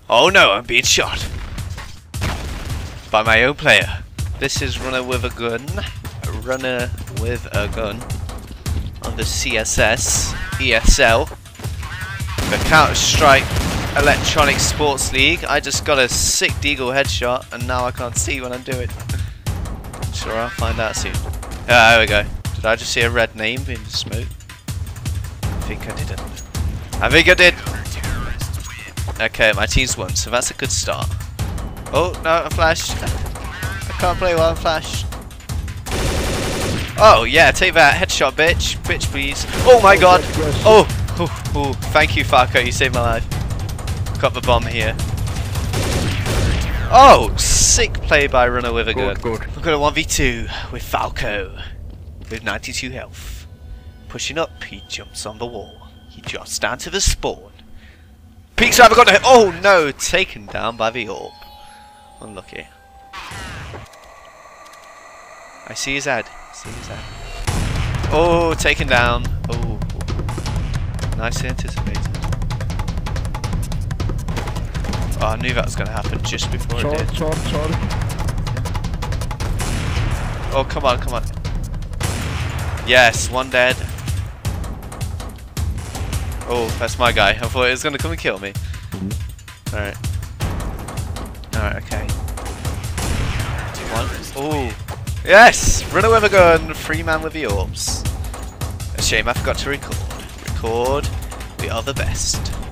Oh no, I'm being shot by my own player. This is Runner with a Gun. Runner with a Gun on the CSS ESL, the Counter-Strike Electronic Sports League. I just got a sick deagle headshot and now I can't see what I'm doing. Sure, I'll find out soon. There we go. Did I just see a red name in the smoke? I think I didn't. I think I did. Okay, my team's won, so that's a good start. Oh no, I'm flashed. I can't play while I'm flashed. Oh yeah, take that headshot, bitch. Bitch, please. Oh my god. Oh, thank you, Falco. You saved my life. Got the bomb here. Oh, sick play by Runner with a Gun. We've got a 1v2 with Falco with 92 health. Pushing up, he jumps on the wall. He drops down to the spawn. Peeks over, got no. Oh no, taken down by the orb. Unlucky. I see his head. Oh, taken down. Oh, nicely anticipated. Oh, I knew that was going to happen just before it did. Oh, come on. Yes, one dead. Oh, that's my guy. I thought it was going to come and kill me. Alright, okay. One. Oh. Yes! Runner with a Gun, free man with the orbs. A shame I forgot to record. We are the best.